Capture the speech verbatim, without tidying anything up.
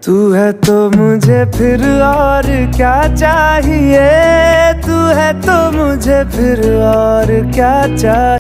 तू है तो मुझे फिर और क्या चाहिए, तू है तो मुझे फिर और क्या चाहिए।